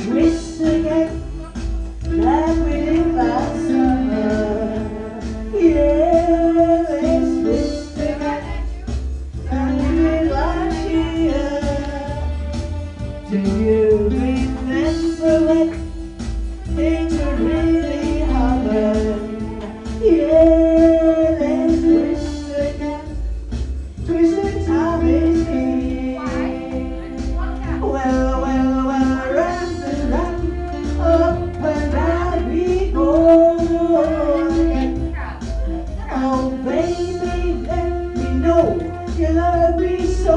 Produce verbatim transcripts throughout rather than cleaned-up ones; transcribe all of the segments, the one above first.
twist again, like we did last summer. Yeah, let's twist again, like we did last year. Do you remember when things were really hard? Yeah, let's twist again, twist the time is here. Well, well, well, round and round, up and down we go again. Oh, baby, let me know you love me so.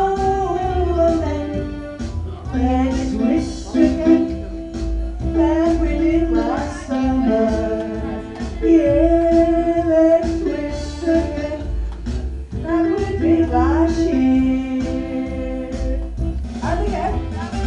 Let's twist again, like we did last summer. Yeah, let's twist again, like we did last year. And again,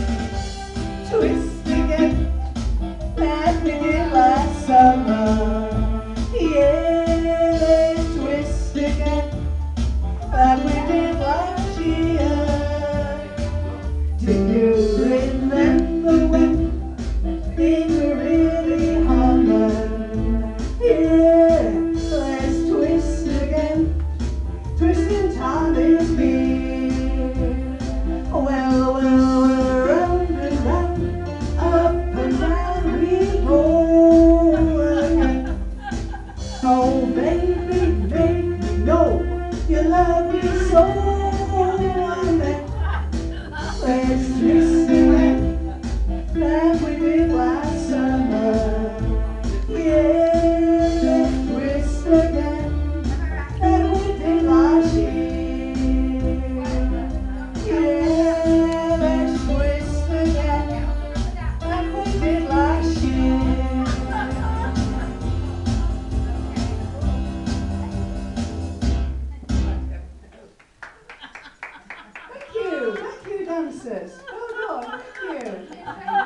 twist again, like we did last summer. Yeah, let's twist again, like we did last year. Do you remember when things were really hard? Yeah, let's twist again, twisting time is here. Well, well, well, round and round, up and down we go again. Oh, baby, make me know you love me so. Let's twist again, like we did last summer. Yeah, let's twist again, like we did last year. Yeah, let's twist again, like we did last year. Thank you, thank you dancers. Well done, thank you.